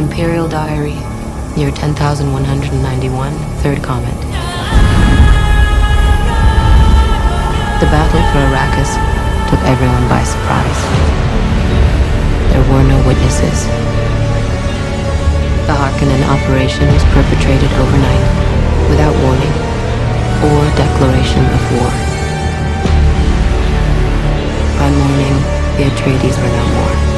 Imperial Diary, year 10,191, third comment. The battle for Arrakis took everyone by surprise. There were no witnesses. The Harkonnen operation was perpetrated overnight, without warning or declaration of war. By morning, the Atreides were no more.